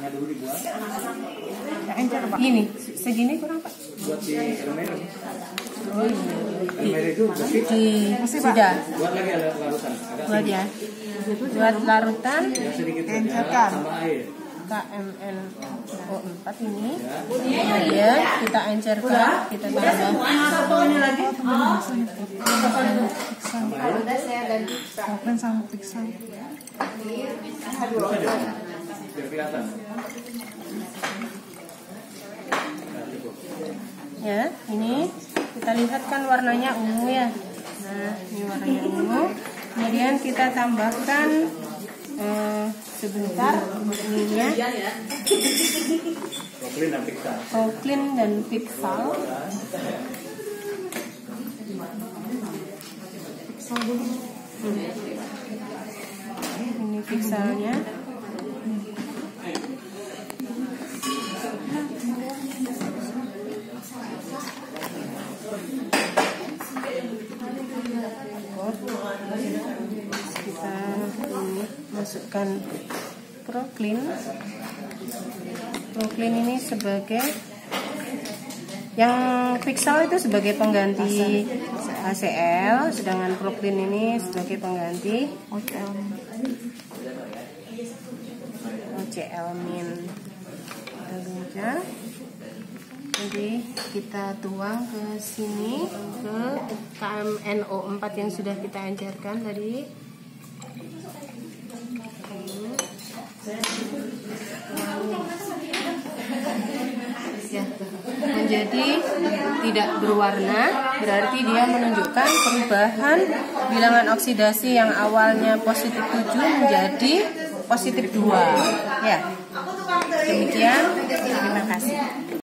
tanahnya dulu dibuat. Ini segini kurang Pak? Buat si elemen. Oh Elemen itu berarti sudah. Buat lagi ada larutan. Buat ya. Buat larutan. Ya sedikit saja sama air. KMNO4 ini. Kemudian kita encerkan, kita tambah. Koplen sama pixel. Biar kelihatan. Ya, ini kita lihat kan warnanya ungu ya. Nah, ini warnanya ungu. Kemudian kita tambahkan sebentar ininya. Koklin dan pixel. Ini pixelnya. Kita masukkan Proklin. Proklin ini sebagai yang pixel itu sebagai pengganti HCl, sedangkan Proklin ini sebagai pengganti OCl min. Jadi kita tuang ke sini ke KMNO4 yang sudah kita encerkan tadi. Ya, menjadi tidak berwarna, berarti dia menunjukkan perubahan bilangan oksidasi yang awalnya positif 7 menjadi positif 2. Ya, demikian. Terima kasih.